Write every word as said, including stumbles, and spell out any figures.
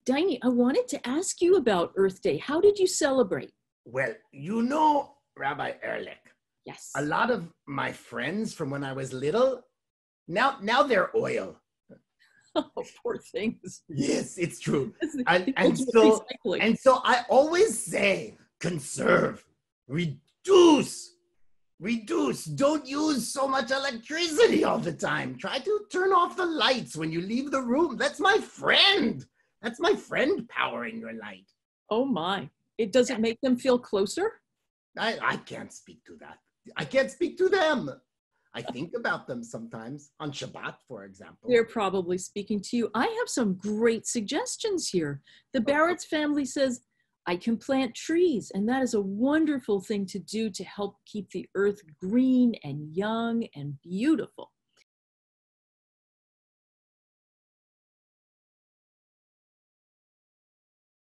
Diney, I wanted to ask you about Earth Day. How did you celebrate? Well, you know, Rabbi Ehrlich, Yes. a lot of my friends from when I was little, now now they're oil. Oh, poor things. Yes, it's true. It's the- And, the and ultimate so recycling. and so I always say, conserve, reduce, reduce. Don't use so much electricity all the time. Try to turn off the lights when you leave the room. That's my friend. That's my friend powering your light. Oh my. It does it make them feel closer? I, I can't speak to that. I can't speak to them. I think about them sometimes on Shabbat, for example. They're probably speaking to you. I have some great suggestions here. The Barrett's family says, I can plant trees, and that is a wonderful thing to do to help keep the earth green and young and beautiful.